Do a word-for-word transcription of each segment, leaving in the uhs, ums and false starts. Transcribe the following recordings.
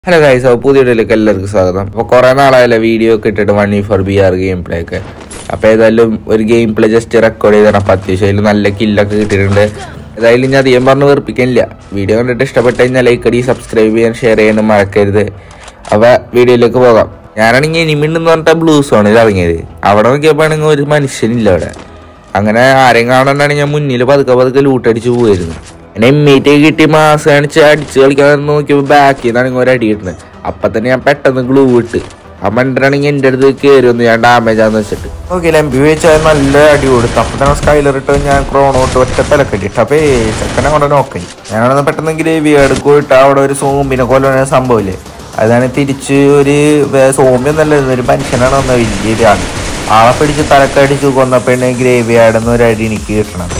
Hello guys, അപ്പോൾ പുതിയ വീഡിയോയിലേക്ക് എല്ലാവർക്കും സ്വാഗതം. അപ്പോൾ കുറേ നാളായല്ലോ വീഡിയോ ഒക്കെ ഇട്ടിട്ട് one four B R game play ഒക്കെ. അപ്പോൾ ഏതായാലും ഒരു ഗെയിം പ്ലേ ജസ്റ്റ് റെക്കോർഡ് ചെയ്താണ്. അപ്പോൾ അത്യാവശ്യം അതിൽ നല്ല കില്ലൊക്കെ കിട്ടിയിട്ടുണ്ട്. ഏതായാലും ഞാൻ അധികം പറഞ്ഞ് വെറുപ്പിക്കാനില്ല. വീഡിയോ കണ്ടിട്ട് ഇഷ്ടപ്പെട്ട് കഴിഞ്ഞാൽ ലൈക്ക് അടി, സബ്സ്ക്രൈബ് ചെയ്യാൻ, ഷെയർ ചെയ്യാനും മറക്കരുത്. അപ്പോൾ വീഡിയോയിലേക്ക് പോകാം. ഞാനാണെങ്കിൽ എനിമിണ്ടെന്ന് പറഞ്ഞിട്ട് ബ്ലൂ സോണിൽ ഇറങ്ങിയത്. അവിടെ നോക്കിയപ്പോൾ ആണെങ്കിൽ ഒരു മനുഷ്യനില്ല അവിടെ. അങ്ങനെ ആരെയും കാണാനാണെങ്കിൽ ഞാൻ മുന്നിൽ പതുക്കെ പതുക്കെ ലൂട്ടടിച്ച് പോയിരുന്നു. എന്നെ എമ്മീറ്റൊക്കെ കിട്ടി മാസം കാണിച്ച് അടിച്ച് കളിക്കാൻ നോക്കിയപ്പോൾ ബാക്കിൽ നിന്നാണെങ്കിൽ ഒരു അടി കിട്ടുന്നത്. അപ്പം തന്നെ ഞാൻ പെട്ടെന്ന് ഗ്ലൂ ഇട്ട് ആ മണ്ടനാണെങ്കിൽ എൻ്റെ അടുത്ത് കയറി വന്ന് ഞാൻ ഡാമേജ് ആണെന്ന് വെച്ചിട്ട് നോക്കിയില്ല. എം പി വെച്ചാൽ നല്ല അടി കൊടുത്തു. അപ്പം തന്നെ സ്കൈലർ ഇട്ട് ഞാൻ ക്രോണോട്ട് ഒറ്റ തലക്കടി ഇട്ട്. അപ്പോൾ ചെക്കനെ കൊണ്ട് നോക്കി ഞാനവിടെ പെട്ടെന്നെങ്കിൽ വീട് പോയിട്ട് അവിടെ ഒരു സോമ്പിനെ കൊല്ലുന്ന സംഭവമില്ലേ, അതാണ് തിരിച്ച് ഒരു സോമ്പിയൊന്നും നല്ല ഒരു മനുഷ്യനാണ് വന്ന വലിയൊരാണ്. ആളെ പിടിച്ച് തലക്കടിച്ച് കൊന്നപ്പോഴേ ഗ്രേവി ആടുന്ന ഒരു അടി എനിക്ക് കിട്ടണത്.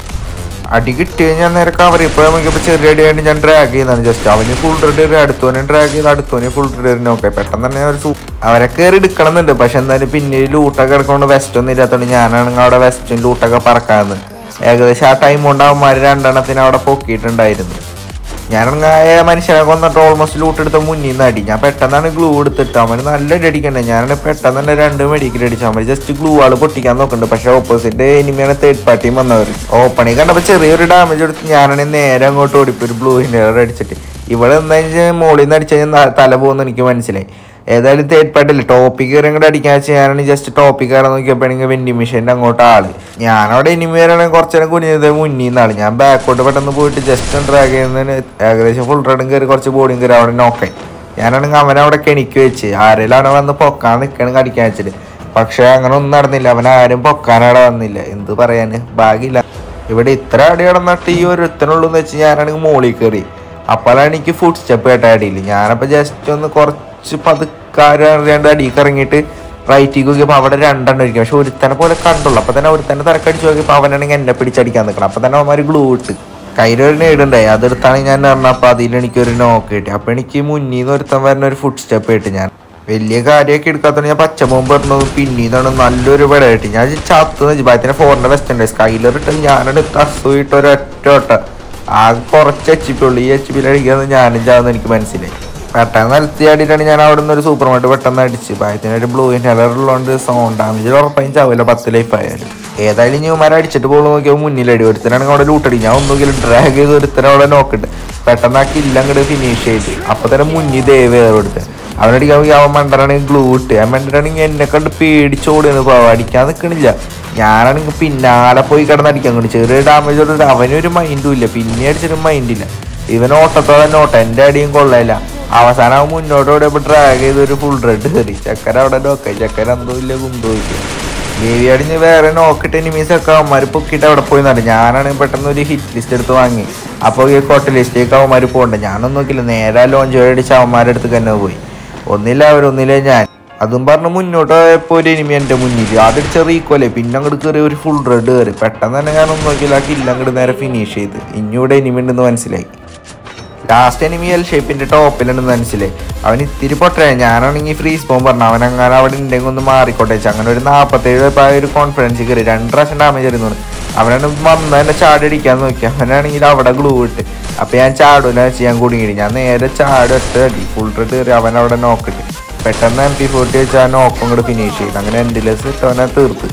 അടി കിട്ടി ഞാൻ നേരെ കവർ ഇപ്പോൾ നോക്കിയപ്പോൾ ചെറിയ അടിയായിട്ട് ഞാൻ ഡ്രാഗ് ചെയ്യുന്നതാണ്. ജസ്റ്റ് അവന് ഫുൾ റെഡി, അടുത്തോനെ ഡ്രാഗ് ചെയ്ത് അടുത്തോനെ ഫുൾ റെഡി നോക്കാം. പെട്ടെന്ന് തന്നെ ഒരു സൂ അവരെ കയറി എടുക്കണം എന്നുണ്ട്. പക്ഷെ എന്തായാലും പിന്നീട് ലൂട്ടൊക്കെ കിടക്കൊണ്ട് വെസ്റ്റ് ഒന്നും ഇല്ലാത്തതുകൊണ്ട് ഞാനാണെങ്കിൽ അവിടെ വെസ്റ്റും ലൂട്ടൊക്കെ പറക്കാന്ന്. ഏകദേശം ആ ടൈം കൊണ്ട് അവന്മാർ രണ്ടെണ്ണത്തിന് അവിടെ പൊക്കിയിട്ടുണ്ടായിരുന്നു. ഞാനാണെങ്കിൽ മനുഷ്യനെ കൊന്നിട്ട് ഓൾമോസ്റ്റ് ലൂട്ട് എടുത്ത മുന്നിൽ നിന്ന് അടി. ഞാൻ പെട്ടെന്നാണ് ഗ്ലൂ എടുത്തിട്ട് അവന് നല്ല അടി അടിക്കണ്ടേ. ഞാനാണ് പെട്ടെന്ന് തന്നെ രണ്ട് മെഡിക്കൽ അടിച്ചു. അവൻ ജസ്റ്റ് ഗ്ലൂ ആള് പൊട്ടിക്കാൻ നോക്കുന്നുണ്ട്. പക്ഷെ ഓപ്പോസിറ്റ് എനിമിയാണ് തേർഡ് പാർട്ടിയും വന്നവർ. ഓപ്പണിൽ കണ്ടപ്പോൾ ചെറിയൊരു ഡാമേജ് എടുത്ത് ഞാനാണെങ്കിൽ നേരെ അങ്ങോട്ട് ഓടിപ്പോയി ഒരു ബ്ലൂ ഹിന്നർ അടിച്ചിട്ട്. ഇവിടെ എന്താ വെച്ചാൽ മോളിൽ നിന്ന് അടിച്ചു കഴിഞ്ഞാൽ തല പോകുന്ന എനിക്ക് മനസ്സിലായി. ഏതായാലും തേർഡ് പാർട്ടില്ല ടോപ്പിക്ക് കയറി അങ്ങോട്ട് അടിക്കാൻ വെച്ചാൽ ഞാനാണ് ജസ്റ്റ് ടോപ്പിക്ക് കയറാൻ നോക്കിയപ്പോഴെങ്കിൽ വെൻഡിങ് മെഷീൻ്റെ അങ്ങോട്ട് ആള്. ഞാനവിടെ എനിമി വരാണെങ്കിൽ കുറച്ച് നേരം കുനിഞ്ഞത് മുന്നിൽ നിന്നാണ്. ഞാൻ ബാക്കോട്ട് പെട്ടെന്ന് പോയിട്ട് ജസ്റ്റ് ഡ്രാഗ് ചെയ്യുന്നതിന് ഏകദേശം ഫുൾ റെഡും കയറി കുറച്ച് ബോഡിയും കയറി അവിടെ നോക്കായി. ഞാനാണെങ്കിൽ അവനവിടെ കെണിക്ക് വെച്ച് ആരെങ്കിലും അവനെ വന്ന് പൊക്കാൻ നിൽക്കണമെങ്കിൽ അടിക്കാൻ വെച്ചിട്ട്. പക്ഷേ അങ്ങനെ ഒന്നും നടന്നില്ല. അവനാരും പൊക്കാനവിടെ വന്നില്ല. എന്ത് പറയാൻ ഭാഗ്യമില്ല. ഇവിടെ ഇത്ര അടി കിടന്നിട്ട് ഈ ഒരുത്തനുള്ളൂ എന്ന് വെച്ച് ഞാനാണെങ്കിൽ മോളിൽ കയറി. അപ്പോഴാണ് എനിക്ക് ഫുഡ് സ്റ്റെപ്പ് കേട്ട അടിയിൽ. ഞാനപ്പോൾ ജസ്റ്റ് ഒന്ന് കുറച്ച് പതുക്കാരണ്ട് അടിക്ക് ഇറങ്ങിയിട്ട് റൈറ്റിക്ക് നോക്കിയപ്പോൾ അവിടെ രണ്ടെണ്ണം ഇരിക്കും. പക്ഷെ ഒരുത്തനെ പോലെ കണ്ടുള്ളൂ. അപ്പോൾ തന്നെ ഒരുത്തന്നെ തലക്കടിച്ച് നോക്കിയപ്പോൾ അവനാണെങ്കിൽ എന്നെ പിടിച്ചടിക്കാൻ നിൽക്കണം. അപ്പോൾ തന്നെ അവന്മാർ ഗ്ലൂ ഇട്ട് കയ്യിലൊരു നേടുണ്ടായി. അതെടുത്താണ് ഞാൻ പറഞ്ഞത്. അപ്പോൾ അതിലെനിക്കൊരു നോക്ക് കിട്ടി. അപ്പോൾ എനിക്ക് മുന്നിൽ നിന്ന് ഒരുത്തൻ വരുന്ന ഒരു ഫുഡ് സ്റ്റെപ്പ് കിട്ടി. ഞാൻ വലിയ കാര്യമൊക്കെ എടുക്കാത്തതുകൊണ്ട് ഞാൻ പച്ചമുമ്പ് പറഞ്ഞത് പിന്നീന്നാണ് നല്ലൊരു വിട കിട്ടി. ഞാൻ ചത്തുന്ന് വെച്ചു. ഭയത്തിന് ഫോറിൻ്റെ വെസ്റ്റ് ഉണ്ട്. സ്കൈലർ ഇട്ട് ഞാനോട് തസുയിട്ട് ഒരൊറ്റ ഒട്ട ആകെ കുറച്ച് എച്ച് പി ഉള്ളൂ. ഈ എച്ച് പിയിൽ അടിക്കാന്ന് ഞാനും ചാന്ന് എനിക്ക് മനസ്സിലായി. പെട്ടെന്ന് നിലത്തി ആടിയിട്ടാണ് ഞാൻ അവിടെ നിന്ന് ഒരു സൂപ്പർ മാർക്കറ്റ് പെട്ടെന്ന് അടിച്ച്. ഭയത്തിനൊരു ബ്ലൂ ഇൻഹേലർ ഉള്ളതുകൊണ്ട് സൗണ്ട് ഡാമേജ് ഉറപ്പായും ചാവില്ല പത്ത് ലൈഫ് ആയാലും. ഏതായാലും ന്യൂമാരെ അടിച്ചിട്ട് പോകുമ്പോൾ നോക്കിയാൽ മുന്നിലടി ഒരുത്തനാണെങ്കിൽ അവിടെ ലൂട്ടടി. ഞാൻ ഒന്നുകിലും ഡ്രാഗ് ചെയ്ത് ഒരുത്തനെ അവിടെ നോക്കിട്ട് പെട്ടെന്ന് ആ കില്ല അങ്ങോട്ട് ഫിനിഷ് ചെയ്ത് അപ്പോൾ തന്നെ മുന്നിൽ ദേവ് കൊടുത്ത് അവനടിക്കാൻ നോക്കി അവൻ മണ്ടനാണെങ്കിൽ ഗ്ലൂ ഇട്ട്. ആ മണ്ടനാണെങ്കിൽ എന്നെ കണ്ട് പേടിച്ചോടിയെന്ന് പോവാം. അടിക്കാൻ നിൽക്കണില്ല. ഞാനാണെങ്കിൽ പിന്നാലെ പോയി കിടന്ന് അടിക്കാൻ കൊണ്ട് ചെറിയ ഡാമേജ് കൊടുത്തിട്ട് അവനൊരു മൈൻഡും ഇല്ല. പിന്നെ അടിച്ചിട്ട് മൈൻഡില്ല. ഇവൻ ഓട്ടത്തോടെ തന്നെ ഓട്ടം. എൻ്റെ അടിയും കൊള്ളയില്ല. അവസാനം അവൻ മുന്നോട്ട് ഓടിയപ്പോൾ ഡ്രാഗ് ചെയ്ത് ഒരു ഫുൾ റെഡ് കയറി. ചക്കര അവിടെ നോക്കായി. ചക്കര എന്തോ ഇല്ല കുന്തോ ഇല്ല. ദേവി അടിഞ്ഞ് വേറെ നോക്കിയിട്ട് എനിമീസൊക്കെ അവന്മാർ പൊക്കിയിട്ട് അവിടെ പോയി നടക്കും. ഞാനാണെങ്കിൽ പെട്ടെന്ന് ഒരു ഹിറ്റ് ലിസ്റ്റ് എടുത്ത് വാങ്ങി. അപ്പോൾ ഈ കോട്ട ലിസ്റ്റിലേക്ക് അവന്മാർ പോകണ്ട. ഞാനൊന്നും നോക്കില്ല. നേരെ ലോഞ്ച് അടിച്ച് അവന്മാരുടെ അടുത്ത് തന്നെ പോയി. ഒന്നില്ല അവരൊന്നില്ല ഞാൻ. അതും പറഞ്ഞ് മുന്നോട്ട് പോയപ്പോൾ ഒരു എനിമി എൻ്റെ മുന്നിൽ അതടിച്ച റീക്കോലെ. പിന്നെ അങ്ങോട്ട് കയറി ഒരു ഫുൾ റെഡ് കയറി. പെട്ടെന്ന് തന്നെ ഞാനൊന്നും നോക്കിയില്ല. ആ കില്ല അങ്ങോട്ട് നേരെ ഫിനിഷ് ചെയ്ത്. ഇനിയൂടെ എനിമി ഉണ്ടെന്ന് മനസ്സിലായി. ലാസ്റ്റ് എനിമി എൽ ഷേപ്പിൻ്റെ ടോപ്പിലുണ്ടെന്ന് മനസ്സിലായി. അവൻ ഇത്തിരി പൊട്ടേ. ഞാനാണെങ്കിൽ ഫ്രീസ് പോകുമ്പോൾ പറഞ്ഞു അവനങ്ങനെ അവിടെ ഉണ്ടെങ്കിൽ ഒന്ന് മാറിക്കോട്ടെ വെച്ചാൽ അങ്ങനെ ഒരു നാൽപ്പത്തേഴ് ആ ഒരു കോൺഫിഡൻസ് കയറി. രണ്ട് പ്രാവശ്യം ഡാമേജ് അറിയുന്നു. അവനാണ് വന്ന് തന്നെ ചാടി അടിക്കാൻ നോക്കി. അവനാണെങ്കിൽ അവിടെ ഗ്ലൂ ഇട്ട്. അപ്പോൾ ഞാൻ ചാടൂല വെച്ച് ഞാൻ കുടുങ്ങിയിട്ട് ഞാൻ നേരെ ചാടി ഒറ്റ അടി ഫുൾ റെഡ് കയറി. അവനവിടെ നോക്കിട്ട് പെട്ടെന്ന് എം പി ഫോർട്ടി വെച്ച് ആ നോക്കും കൂടെ ഫിനിഷ് ചെയ്ത്. അങ്ങനെ എൻഡിലെസ് ഇട്ട് അവനെ തീർത്ത്.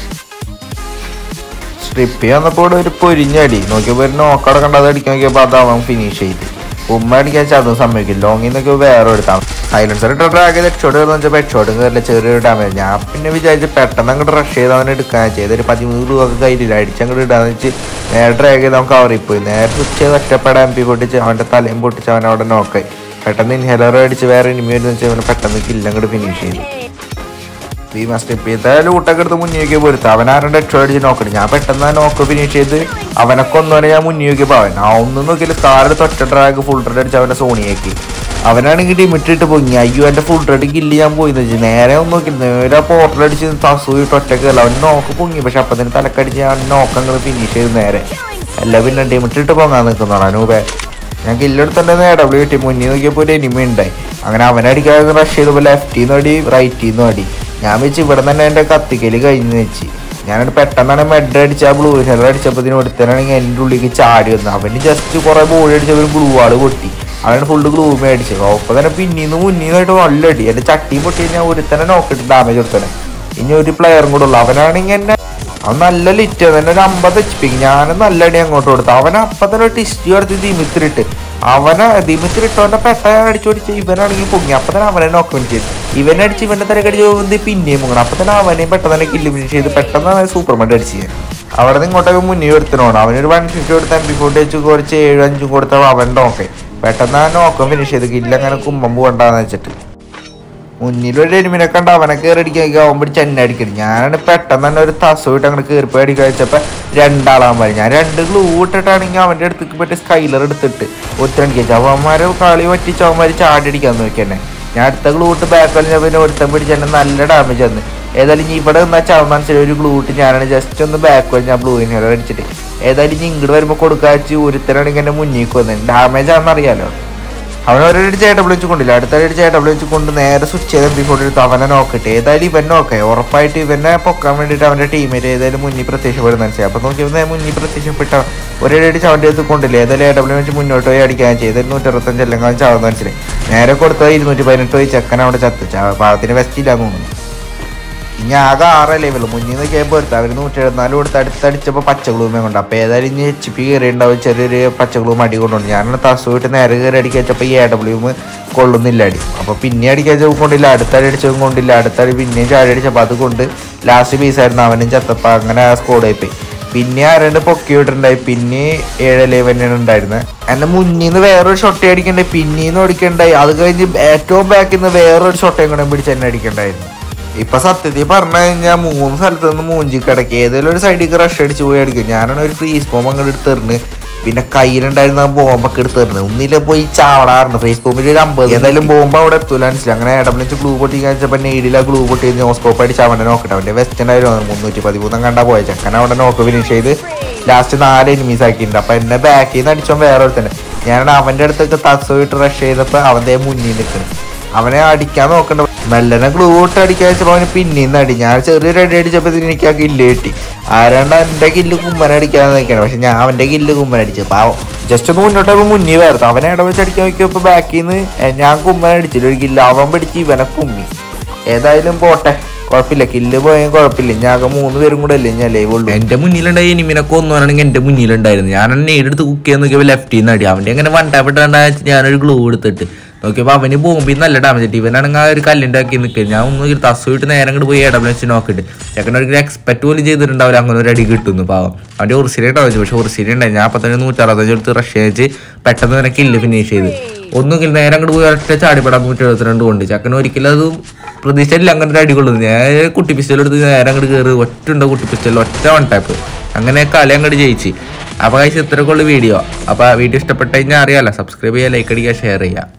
സ്ട്രിപ്പ് വന്നപ്പോൾ ഒരു പൊരിഞ്ഞടി നോക്കിയപ്പോൾ ഒരു നോക്കവിടെ കണ്ടത് അടിക്കാൻ നോക്കിയപ്പോൾ അത് അവൻ ഫിനിഷ് ചെയ്ത്. ഉമ്മ അടിക്കാൻ ചതും സമ്മതിക്കില്ല. ലോങ്ങിൽ നിന്നൊക്കെ വേറെ എടുത്താൽ സൈലൻസർ ഇട്ട് ഡ്രാഗ് ചെയ്ത് ഹെഡ് ഷോട്ട് കയറുന്ന വെച്ചാൽ ഹെഡ് ഷോട്ടും കയറില്ല. ചെറിയൊരു ഡാമേജ്. ഞാൻ പിന്നെ വിചാരിച്ച് പെട്ടെന്ന് അങ്ങോട്ട് റഷ് ചെയ്ത് അവനെ എടുക്കാൻ ചെയ്തൊരു പതിമൂന്ന് രൂപ ഒക്കെ കയ്യിലില്ല. അടിച്ചങ്ങോട്ട് ഇടാന്ന് വെച്ച് നേരെ ഡ്രാഗ് ചെയ്ത് അവൻ കവറിൽ പോയി. നേരെ സ്വിച്ച് ചെയ്ത് ഒറ്റപ്പെടാൻ എം പി പൊട്ടിച്ച് അവൻ്റെ തലയും പൊട്ടിച്ച് അവൻ അവിടെ നോക്കായി. പെട്ടെന്ന് ഇൻഹേലർ അടിച്ച് വേറെ എനിമി വരുന്ന വെച്ചാൽ അവന് പെട്ടെന്ന് കില്ലങ്ങോട്ട് ഫിനിഷ് ചെയ്തു. ഈ മസ്റ്റപ്പ് ചെയ്ത ലൂട്ടൊക്കെ എടുത്ത് മുന്നിലേക്ക് പോരുത്ത അവൻ ആരുടെ ഹെഡ് ഷോട്ട് അടിച്ച് നോക്കട്ടെ. ഞാൻ പെട്ടെന്ന് ആ നോക്ക് ഫിനിഷ് ചെയ്ത് അവനൊക്കെ ഒന്നുവരെ ഞാൻ മുന്നിലേക്ക് പോവാൻ. ആ ഒന്നും നോക്കിയില്ല. കാറിൽ തൊറ്റ ഡ്രാഗ് ഫുൾ റെഡ് അടിച്ച് അവൻ്റെ സോണിയേക്ക്. അവനാണെങ്കിൽ ഡിമിറ്റിട്ട് പൊങ്ങി. അയ്യോ എൻ്റെ ഫുൾ റെഡ് കില്ല് ഞാൻ പോയിന്ന് വെച്ചാൽ നേരെ ഒന്നും നോക്കില്ല. നേരെ പോർട്ടലടിച്ച് തസൂയിട്ട് ഒറ്റക്കല്ല അവൻ നോക്ക് പൊങ്ങി. പക്ഷെ അപ്പം തന്നെ തലക്കടിച്ച് ഞാൻ നോക്കങ്ങൾ ഫിനിഷ് ചെയ്ത് നേരെ അല്ല പിന്നെ ഡിമിറ്റിട്ട് പൊങ്ങാൻ നിൽക്കുന്നതാണ് അനൂപേ. ഞാൻ കില്ലെടുത്തുണ്ടെന്ന് എ ഡബ്ല്യു കിട്ടി. മുന്നിൽ നോക്കിയപ്പോൾ ഒരു എനിമി ഉണ്ടായി. അങ്ങനെ അവനടിക്കാതെ റഷ് ചെയ്തപ്പോൾ ലെഫ്റ്റിൽ നിന്ന് അടി റൈറ്റിൽ നിന്നും അടി. ഞാൻ വെച്ച് ഇവിടെ തന്നെ എൻ്റെ കത്തിക്കല് കഴിഞ്ഞ് വെച്ച് ഞാനത് പെട്ടെന്നാണ് മെഡ് അടിച്ച ബ്ലൂ ഹെലർ അടിച്ചപ്പോൾ ഇതിന് എടുത്തനാണെങ്കിൽ എൻ്റെ ഉള്ളിലേക്ക് ചാടി വന്നു. അവന് ജസ്റ്റ് കുറേ ബോഡി അടിച്ചപ്പോൾ ബ്ലൂ ആള് പൊട്ടി. അവനാണ് ഫുള്ള് ഗ്ലൂ മേടിച്ചത്. ഒപ്പം തന്നെ പിന്നീന്ന് മുന്നീന്നായിട്ട് നല്ല അടി. എൻ്റെ ചട്ടി പൊട്ടി കഴിഞ്ഞാൽ ഒരുത്തന്നെ നോക്കിയിട്ട് ഡാമേജ് കൊടുത്തന്നെ. ഇനി ഒരു പ്ലെയറും കൂടെ ഉള്ളു. അവനാണെങ്കിൽ എന്നെ അവൻ നല്ല ലിറ്റ് തന്നെ ഒരു അമ്പത് എച്ച് പി. ഞാനും നല്ല അടി അങ്ങോട്ട് കൊടുത്തു. അവനെ അപ്പം തന്നെ ഒരു ടിസ്റ്റ് കൊടുത്ത് ദിമിത്തിരിട്ട് അവനെ ദിമിത്തിരിട്ട് അവൻ്റെ പെട്ട അടിച്ചു പിടിച്ച് ഇവനാണെങ്കിൽ പൊങ്ങി. അപ്പം തന്നെ അവനെ നോക്ക് ഫിനിഷ് ചെയ്തു. ഇവനടിച്ച് ഇവൻ്റെ തിരക്കടിച്ച് പോകുന്നത് പിന്നെയും പൊങ്ങണം. അപ്പം തന്നെ അവനെയും പെട്ടെന്ന് തന്നെ കില്ല് ഫിനിഷ് ചെയ്ത് പെട്ടെന്ന് സൂപ്പർമാൻ അടിച്ച് അവിടെ നിന്ന് ഇങ്ങോട്ടൊക്കെ മുന്നേ എടുത്തിനോണം. അവനൊരു വൺ ഫിഫ്റ്റി കൊടുത്ത് എം പി ഫോർട്ടി വെച്ച് കുറച്ച് ഏഴും അഞ്ചും കൊടുത്ത അവൻ നോക്കെ പെട്ടെന്ന് ആ നോക്കം ഫിനിഷ് ചെയ്ത് കില്ല് അങ്ങനെ കുമ്പം പോകണ്ടെന്ന് വെച്ചിട്ട് മുന്നിലൊരു എരുമിനെ കണ്ട് അവനെ കയറി അടിക്കാൻ അവൻ പിടിച്ച് എന്നെ അടിക്കണം. ഞാനാണ് പെട്ടെന്ന് തന്നെ ഒരു തസവിട്ട് അങ്ങനെ കയറിപ്പോയി അടിക്കാൻ വെച്ചപ്പോൾ രണ്ടാളാകുമ്പോൾ ഞാൻ രണ്ട് ഗ്ലൂ ഇട്ടിട്ടാണെങ്കിൽ അവൻ്റെ അടുത്തേക്ക് പറ്റിയ സ്കൈലർ എടുത്തിട്ട് ഒറ്റടിക്കാൻ അവന്മാരെ കളി പറ്റിച്ച് അവന്മാർ ചാടി അടിക്കാൻ നോക്കി തന്നെ. ഞാൻ അടുത്ത ഗ്ലൂ ഇട്ട് ബാക്ക് കളിഞ്ഞാൽ പിന്നെ ഒരുത്തം പിടിച്ച് തന്നെ നല്ല ഡാമേജ് വന്ന്. ഏതായാലും ഇനി ഇവിടെ നിന്നാൽ ചാവുന്ന മനസ്സിലായി ഒരു ഗ്ലൂ ഇട്ട് ഞാനാണ് ജസ്റ്റ് ഒന്ന് ബാക്ക് വലിഞ്ഞ ബ്ലൂ ഇൻഹേലർ അടിച്ചിട്ട് ഏതായാലും ഇനി ഇങ്ങോട്ട് വരുമ്പോൾ കൊടുക്കാച്ച് ഒരുത്തനാണെങ്കിൽ എൻ്റെ മുന്നിലേക്ക് വന്നത് ഡാമേജ് ആണെന്ന് അറിയാലോ. അവൻ ഒരടി ചേട്ട വിളിച്ച് കൊണ്ടില്ല അടുത്തടി ചേട്ട വിളിച്ച് കൊണ്ട് നേരെ സ്വിച്ച് ചെയ്ത് എം കൊണ്ടെടുത്ത് അവനെ നോക്കിയിട്ട് ഏതായാലും ഇവൻ നോക്കേ ഉറപ്പായിട്ട് ഇവനെ പൊക്കാൻ വേണ്ടിയിട്ട് അവൻ്റെ ടീമേറ്റ് ഏതായാലും മുന്നിൽ പ്രത്യക്ഷപ്പെടുന്ന മനസ്സിലായി. അപ്പോൾ നോക്കിയപ്പോൾ മുന്നിൽ പ്രത്യക്ഷപ്പെട്ട ഒരടി ചവൻ്റെ അടുത്ത് കൊണ്ടില്ല ഏതായാലും എ ഡബ്ല്യു വെച്ച് മുന്നോട്ട് പോയി അടിക്കാൻ ചെയ്ത് നൂറ്ററുപത്തഞ്ച് അല്ലെങ്കിൽ ചാവുന്ന മനസ്സിലായി. നേരെ കൊടുത്തത് ഇരുന്നൂറ്റി പതിനെട്ട് പോയി ചെക്കൻ അവിടെ ചത്ത് പാവത്തിന് വെസ്റ്റില്ലാന്ന് തോന്നുന്നു. ഇനി ആകെ ആറ് ലെവല് മുന്നിൽ നിന്ന് നോക്കിയപ്പോൾ എടുത്ത് അവർ നൂറ്റി എഴുപത്തിനാല് കൊടുത്ത് അടുത്തടിച്ചപ്പോൾ പച്ചഗ്ലൂമേ കൊണ്ട്. അപ്പോൾ ഏതായാലും ഇനി എച്ച് പി കയറി ഉണ്ടാവും ചെറിയൊരു പച്ചഗ്ലൂം അടി കൊണ്ടുണ്ട്. ഞാനാണ് തസു വിട്ട് നേരെ കയറി അടിക്കാൻ വെച്ചപ്പോൾ ഈ എ ഡബ്ല്യൂ കൊള്ളുന്നില്ല അടി. അപ്പോൾ പിന്നെ അടിക്കാൻ കൊണ്ടില്ല അടുത്തടി അടിച്ചതും കൊണ്ടില്ല അടുത്തടി പിന്നെയും ചാടി അടിച്ചപ്പോൾ അതുകൊണ്ട് ലാസ്റ്റ് പീസായിരുന്നു അവനും ചത്തപ്പോൾ അങ്ങനെ ആ സ്കോഡായി പോയി. പിന്നെ ആരാണ്ട് പൊക്കി വിട്ടിട്ടുണ്ടായി. പിന്നെ ഏഴ് ലെവനാണ് ഉണ്ടായിരുന്നത്. എൻ്റെ മുന്നിൽ നിന്ന് വേറൊരു ഷൊട്ട അടിക്കണ്ടായി പിന്നീന്ന് അടിക്കണ്ടായി. അത് കഴിഞ്ഞ് ഏറ്റവും ബാക്കിൽ നിന്ന് വേറൊരു ഷൊട്ടയും കൂടെ പിടിച്ച് എന്നെ അടിക്കണ്ടായിരുന്നു. ഇപ്പൊ സത്യത്തിൽ പറഞ്ഞു കഴിഞ്ഞാൽ മൂന്ന് സ്ഥലത്ത് നിന്ന് മൂഞ്ചി കിടക്കി ഏതെങ്കിലും ഒരു സൈഡിലേക്ക് റഷ് അടിച്ച് പോയി അടിക്കും. ഞാനാണ് ഒരു ഫ്രീസ് ബോംബ് അങ്ങോട്ട് എടുത്തെറിഞ്ഞ് പിന്നെ കയ്യിലുണ്ടായിരുന്ന ബോംബൊക്കെ എടുത്തെറിഞ്ഞ് ഒന്നില്ല പോയി ചാവടാറുണ്ട്. ഫ്രീസ് ബോംബിൽ ഒരു അമ്പത് ഏതായാലും ബോംബ് അവിടെ എത്തൂല മനസ്സിലായി. അങ്ങനെ ഇടപെടിച്ച് ഗ്ലൂ പൊട്ടി കാണിച്ചപ്പോൾ നെയ്ഡിലെ ഗ്ലൂ പൊട്ടി നോസ്കോപ്പ് അടിച്ച് അവനെ നോക്കട്ടെ അവൻ്റെ വെസ്റ്റേൺ ആയിരുന്നു മുന്നൂറ്റി പതിമൂന്നും കണ്ടാ പോയ ചെക്കൻ അവിടെ നോക്ക് ഫിനിഷ് ചെയ്ത് ലാസ്റ്റ് നാല് എനിമീസ് ആക്കിയിട്ടുണ്ട്. അപ്പം എന്നെ ബാക്കിൽ നിന്ന് അടിച്ചോ വേറെ ഒരുത്തന്നെ ഞാനാണ് അവൻ്റെ അടുത്തൊക്കെ തസവിട്ട് റഷ് ചെയ്തപ്പോൾ അവൻ്റെ മുന്നിൽ നിൽക്കുന്നത് അവനെ അടിക്കാൻ നോക്കണ്ട മെല്ലനെ ഗ്ലൂ ഇട്ട് അടിക്കാൻ വെച്ചപ്പോൾ അവന് പിന്നീന്ന് അടി. ഞാൻ ചെറിയൊരു അടി അടിച്ചപ്പോൾ എനിക്ക് ആ കില്ല് കിട്ടി. ആരാണ്ട് എൻ്റെ കില്ല് കുമ്മന അടിക്കാന്ന് നോക്കിയാണ്. പക്ഷെ ഞാൻ അവൻ്റെ കില്ല് കുമ്മന അടിച്ചു. പാവം ജസ്റ്റ് ഒന്ന് മുന്നോട്ടപ്പോൾ മുന്നിൽ വരുന്നു അവനെ ഇടവെച്ച് അടിക്കാൻ നോക്കിയപ്പോൾ ബാക്കിൽ നിന്ന് ഞാൻ കുമ്മന അടിച്ചില്ല ഒരു കില്ല് അവൻ പിടിച്ച് ഇവനെ കുമ്മി. ഏതായാലും പോട്ടെ കുഴപ്പമില്ല കില്ല് പോയാൽ കുഴപ്പമില്ല. ഞാൻ മൂന്ന് പേരും കൂടെ അല്ലേ ഞാൻ ലൈവ് ഉള്ളൂ. എൻ്റെ മുന്നിലുണ്ടായി എനിമിനൊക്കെ ഒന്നുവാണെങ്കിൽ എൻ്റെ മുന്നിലുണ്ടായിരുന്നു. ഞാൻ നെയ്ഡെടുത്ത് കുക്ക് ചെയ്യാൻ നോക്കിയപ്പോൾ ലെഫ്റ്റിൽ നിന്ന് അടി അവൻ്റെ അങ്ങനെ വൺ ടാപ്പ് ഇട്ടാണ്ട് ഞാനൊരു ഗ്ലൂ എടുത്തിട്ട് നോക്കിയപ്പോൾ അവന് ബോംബിൽ നല്ല ഡാമേജ് കിട്ടി. ഇവനാണെങ്കിൽ ആ ഒരു കല്ലിൻ്റെ ആക്കി നിൽക്കുക. ഞാൻ ഒന്നും തസുവിട്ട് നേരം കൂടെ പോയി ഇടപെടി വെച്ച് നോക്കിയിട്ട് ചെക്കൻ ഒരു എക്സ്പെക്ട് പോലും ചെയ്തിട്ടുണ്ടാവില്ല അങ്ങനെ ഒരു അടി കിട്ടുന്നു പാവം. അവൻ്റെ ഉർസിനെ ഉണ്ടാവും പക്ഷേ ഉർസിനെ ഉണ്ടായി. ഞാൻ അപ്പം തന്നെ നൂറ്ററുപത്തഞ്ച് എടുത്ത് റഷ് വെച്ച് പെട്ടെന്ന് തന്നെ കില്ല് ഫിനിഷ് ചെയ്ത് ഒന്നും നേരം അങ്ങോട്ട് പോയി ഒറ്റ ചാടിപ്പെടാൻ നൂറ്റി എഴുപത്തിരണ്ട് കൊണ്ട് ചെക്കൻ ഒരിക്കലും അത് പ്രതീക്ഷയില്ല അങ്ങനെ ഒരു അടി കൊള്ളുന്നു. ഞാൻ കുട്ടി പിസ്റ്റൽ എടുത്ത് നേരം അങ്ങോട്ട് കയറി ഒറ്റ ഉണ്ടോ കുട്ടി പിസ്റ്റൽ ഒറ്റ വൺ ടാപ്പ് അങ്ങനെ കളി അങ്ങോട്ട് ജയിച്ച്. അപ്പോൾ കഴിച്ച് ഇത്രയൊക്കെ ഉള്ള വീഡിയോ. അപ്പോൾ വീഡിയോ ഇഷ്ടപ്പെട്ട് കഴിഞ്ഞാൽ അറിയാമല്ലോ സബ്സ്ക്രൈബ് ചെയ്യുക ലൈക്ക് അടിക്കുക ഷെയർ ചെയ്യുക.